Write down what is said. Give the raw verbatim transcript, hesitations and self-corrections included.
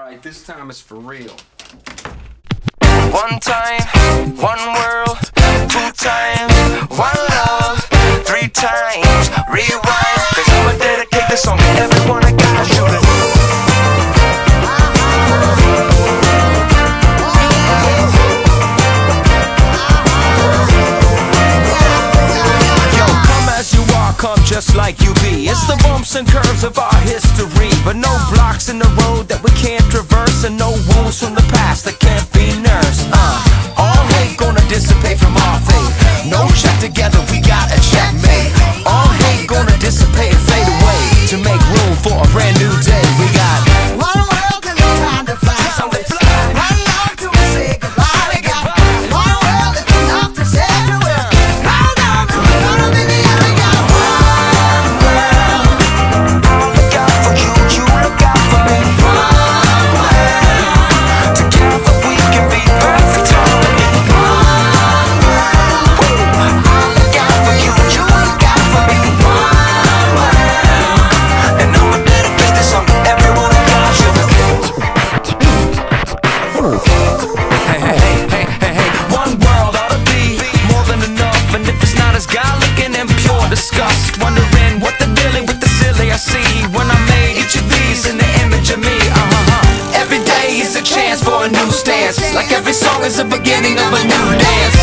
Alright, this time it's for real. One time, one world, two times, one love, three times, rewind. Cause I'ma dedicate this song to everyone I got shooting. Yo, come as you are, come just like you be. It's the bumps and curves of our history, but no blocks in the road that we can't traverse, and no wounds from the past that can't be nursed. Uh, all hate gonna dissipate from our faith. No check together, we got a checkmate. All hate gonna dissipate and fade away to make room for a brand new day. We got one world till it's time to fly. something fly. One love till we say goodbye. We got one world, it's enough to say to it. Hold on, we're gonna be the other guy. One world, I'll look out for you, you look out for me. one world, Together we can be perfect harmony. one world, I'll look out for you, you look out for me. one world. And I'ma dedicate this song to everyone who got you. Hey, hey, hey, hey, hey, hey. One world ought to be more than enough. And if it's not as God-looking and pure disgust, wondering what the dealing with the silly I see when I made each of these in the image of me. Uh-huh. Every day is a chance for a new stance. Like every song is the beginning of a new dance.